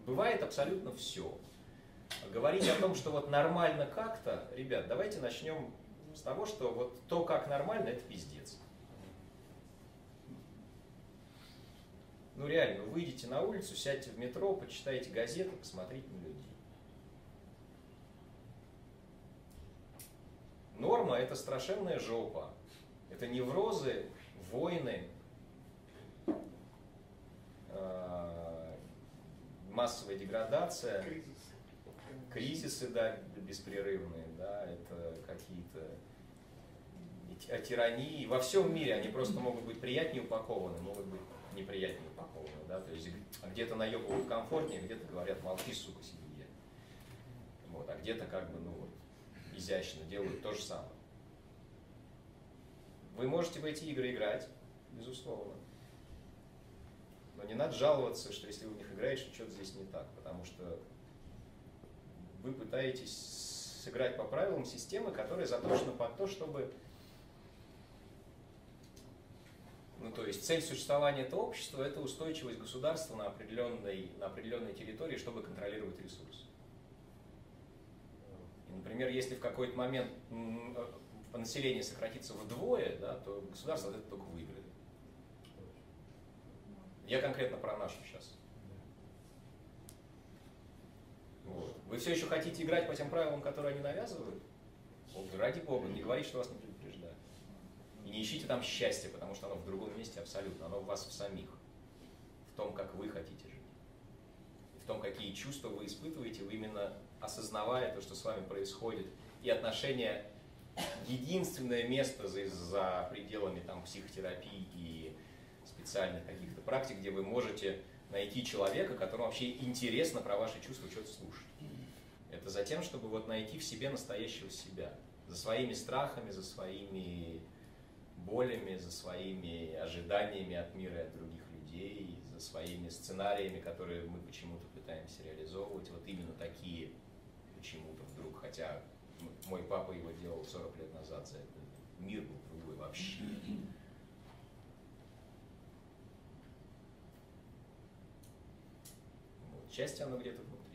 бывает абсолютно все. Говорить о том, что вот нормально как-то, ребят, давайте начнем с того, что вот то, как нормально, это пиздец. Ну реально, вы выйдете на улицу, сядьте в метро, почитайте газеты, посмотрите на людей. Норма – это страшенная жопа. Это неврозы, войны, массовая деградация, кризисы, да, беспрерывные, да, это какие-то тирании. Во всем мире они просто могут быть приятнее упакованы, могут быть неприятнее упакованы, да, то есть где-то наебывают комфортнее, где-то говорят, молчи, сука, себе. Вот, а где-то как бы, ну вот, изящно делают то же самое. Вы можете в эти игры играть, безусловно. Но не надо жаловаться, что если вы в них играете, что что-то здесь не так, потому что вы пытаетесь сыграть по правилам системы, которая заточена под то, чтобы... Ну, то есть цель существования этого общества – это устойчивость государства на определенной территории, чтобы контролировать ресурсы. И, например, если в какой-то момент население сократится вдвое, да, то государство от этого только выиграет. Я конкретно про нашу сейчас. Вот. Вы все еще хотите играть по тем правилам, которые они навязывают? Вот, ради Бога, не говорите, что вас не предупреждают. И не ищите там счастья, потому что оно в другом месте абсолютно. Оно в вас в самих. В том, как вы хотите жить. В том, какие чувства вы испытываете, вы именно осознавая то, что с вами происходит. И отношения, единственное место за пределами там, психотерапии и специальных каких-то практик, где вы можете найти человека, которому вообще интересно про ваши чувства что-то слушать. Это за тем, чтобы вот найти в себе настоящего себя. За своими страхами, за своими болями, за своими ожиданиями от мира и от других людей, за своими сценариями, которые мы почему-то пытаемся реализовывать. Вот именно такие почему-то вдруг, хотя мой папа его делал 40 лет назад, за это мир был другой вообще. Вот. Счастье, оно где-то внутри.